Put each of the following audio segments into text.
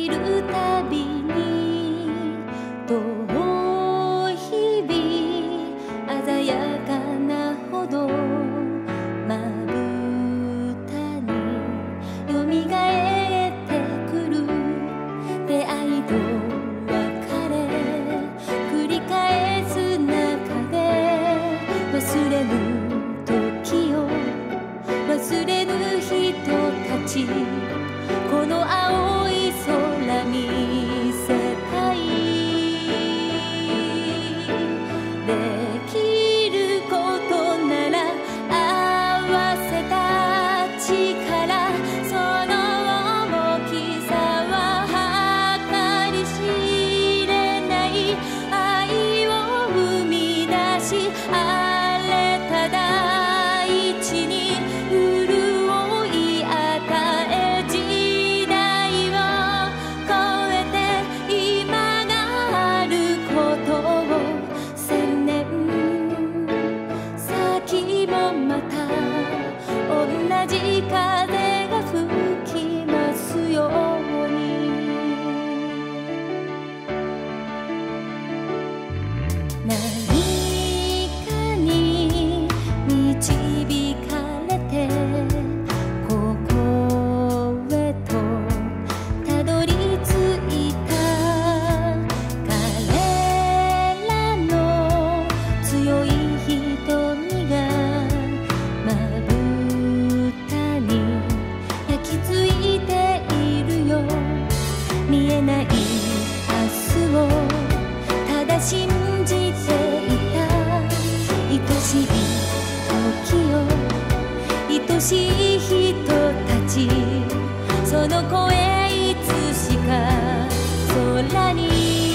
るたびに遠い日々鮮やかなほどまぶたによみがえってくる出会いと別れ繰り返す中で忘れぬ時を忘れぬ人たちこの青い空見せたいできることなら合わせた力その大きさは計り知れない愛を生み出し荒れた大地に潤い与え時代を超えて今があることを千年先もまた同じ風が吹きますように何かに導かれてここへとたどり着いた彼らの強い瞳がまぶたに焼き付いているよ見えない明日をただ信じていた愛しい時を愛しい人たちその声いつしか空に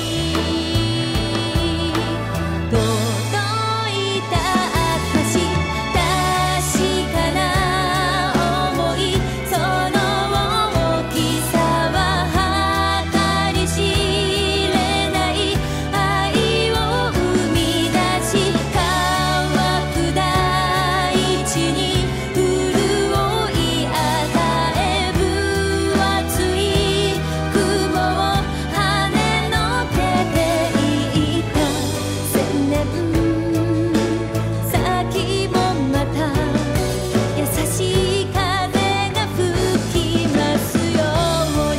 届いた証確かな想いその大きさは計り知れない愛を生み出し乾く大地に潤い与え分厚い雲を跳ねのけていった千年先もまた優しい風が吹きますように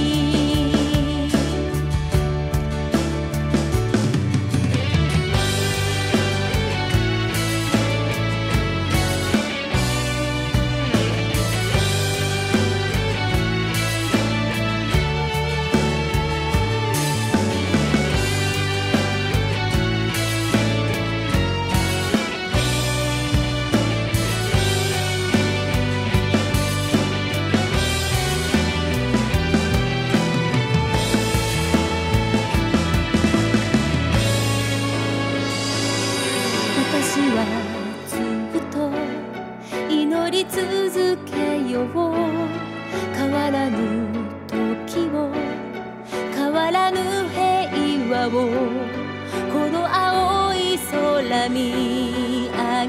私はずっと祈り続けよう変わらぬ時を変わらぬ平和をこの青い空見上